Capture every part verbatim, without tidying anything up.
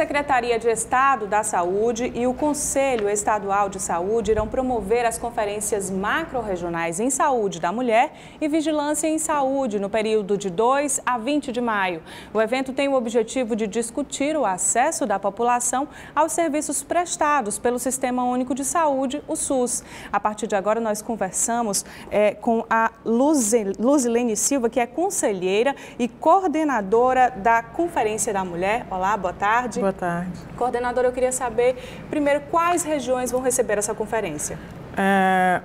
Secretaria de Estado da Saúde e o Conselho Estadual de Saúde irão promover as conferências macro-regionais em saúde da mulher e vigilância em saúde no período de dois a vinte de maio. O evento tem o objetivo de discutir o acesso da população aos serviços prestados pelo Sistema Único de Saúde, o SUS. A partir de agora, nós conversamos é, com a Luzilene Silva, que é conselheira e coordenadora da Conferência da Mulher. Olá, boa tarde. Boa tarde. Coordenadora, eu queria saber, primeiro, quais regiões vão receber essa conferência? É,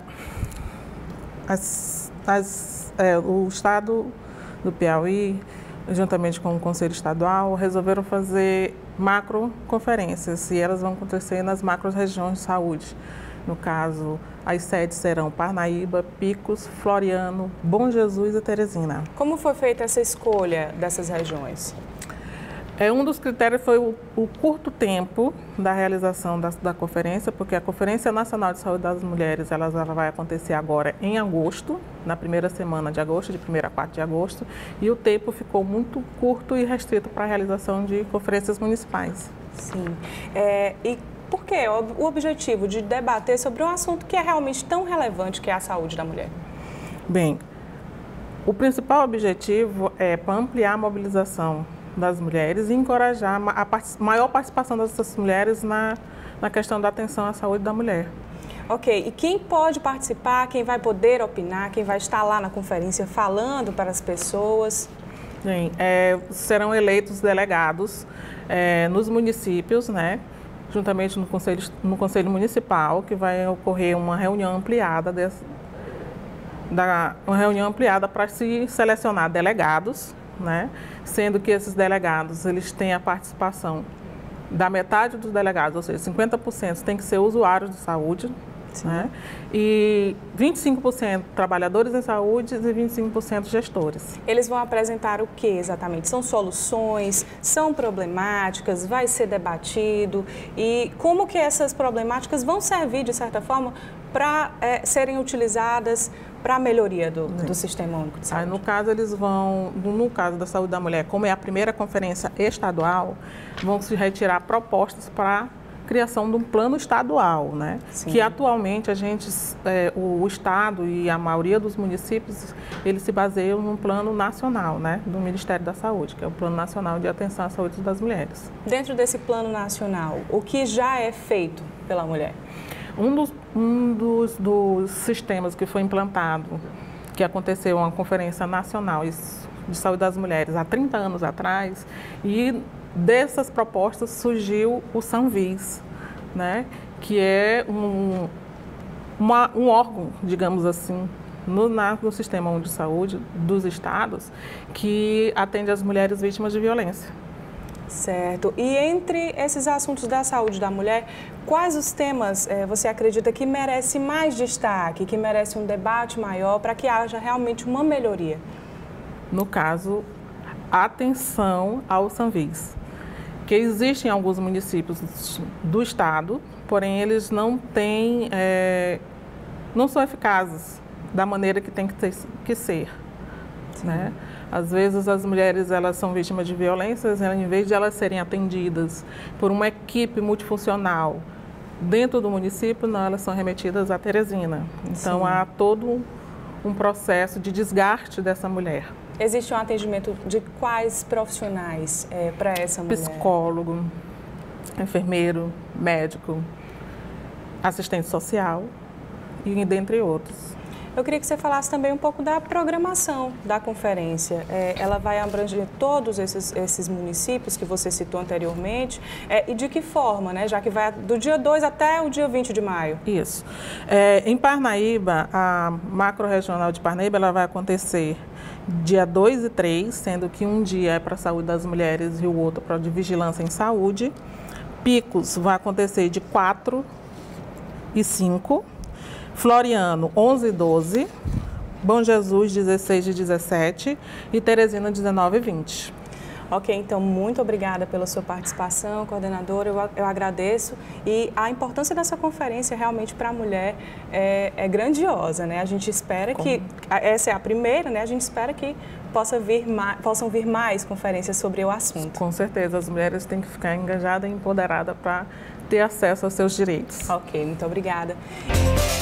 as, as, é, o Estado do Piauí, juntamente com o Conselho Estadual, resolveram fazer macro-conferências e elas vão acontecer nas macro-regiões de saúde. No caso, as sedes serão Parnaíba, Picos, Floriano, Bom Jesus e Teresina. Como foi feita essa escolha dessas regiões? É, um dos critérios foi o, o curto tempo da realização da, da conferência, porque a Conferência Nacional de Saúde das Mulheres ela, ela vai acontecer agora em agosto, na primeira semana de agosto, de primeiro a quatro de agosto, e o tempo ficou muito curto e restrito para a realização de conferências municipais. Sim. É, e por que o objetivo de debater sobre um assunto que é realmente tão relevante, que é a saúde da mulher? Bem, o principal objetivo é para ampliar a mobilização das mulheres e encorajar a part- maior participação dessas mulheres na, na questão da atenção à saúde da mulher. Ok, e quem pode participar, quem vai poder opinar, quem vai estar lá na conferência falando para as pessoas? Sim, é, serão eleitos delegados é, nos municípios, né, juntamente no Conselho, no Conselho Municipal, que vai ocorrer uma reunião ampliada, desse, da, uma reunião ampliada para se selecionar delegados, né? Sendo que esses delegados eles têm a participação da metade dos delegados, ou seja, cinquenta por cento tem que ser usuários de saúde, né? E vinte e cinco por cento trabalhadores em saúde e vinte e cinco por cento gestores. Eles vão apresentar o que exatamente? São soluções, são problemáticas, vai ser debatido e como que essas problemáticas vão servir, de certa forma, para é, serem utilizadas para a melhoria do, do Sistema Único de Saúde? Aí, no caso, eles vão, no caso da saúde da mulher, como é a primeira conferência estadual, vão se retirar propostas para a criação de um plano estadual, né? Sim. Que atualmente a gente, é, o, o Estado e a maioria dos municípios, eles se baseiam num plano nacional, né? Do Ministério da Saúde, que é o Plano Nacional de Atenção à Saúde das Mulheres. Dentro desse plano nacional, o que já é feito pela mulher? Um dos, um dos, dos sistemas que foi implantado, que aconteceu uma conferência nacional de saúde das mulheres há trinta anos atrás, e dessas propostas surgiu o Sanvis, né? Que é um, uma, um órgão, digamos assim, no, na, no Sistema Único de Saúde dos estados, que atende as mulheres vítimas de violência. Certo. E entre esses assuntos da saúde da mulher, quais os temas eh, você acredita que merece mais destaque, que merece um debate maior para que haja realmente uma melhoria? No caso, atenção ao Sanvis, que existe em alguns municípios do estado, porém eles não têm, é, não são eficazes da maneira que tem que, ter, que ser, né? Às vezes as mulheres elas são vítimas de violências, em vez de elas serem atendidas por uma equipe multifuncional dentro do município, não, elas são remetidas à Teresina. Então, sim, há todo um processo de desgaste dessa mulher. Existe um atendimento de quais profissionais é, para essa mulher? Psicólogo, enfermeiro, médico, assistente social e dentre outros. Eu queria que você falasse também um pouco da programação da conferência. É, ela vai abranger todos esses, esses municípios que você citou anteriormente, é, e de que forma, né? Já que vai do dia dois até o dia vinte de maio. Isso. É, em Parnaíba, a macro-regional de Parnaíba, ela vai acontecer dia dois e três, sendo que um dia é para a saúde das mulheres e o outro para de vigilância em saúde. Picos vai acontecer de quatro e cinco. Floriano, onze e doze, Bom Jesus, dezesseis e dezessete e Teresina, dezenove e vinte. Ok, então muito obrigada pela sua participação, coordenadora, eu, eu agradeço. E a importância dessa conferência realmente para a mulher é, é grandiosa, né? A gente espera Como? que, essa é a primeira, né? A gente espera que possa vir mais, possam vir mais conferências sobre o assunto. Com certeza, as mulheres têm que ficar engajadas e empoderadas para ter acesso aos seus direitos. Ok, muito obrigada.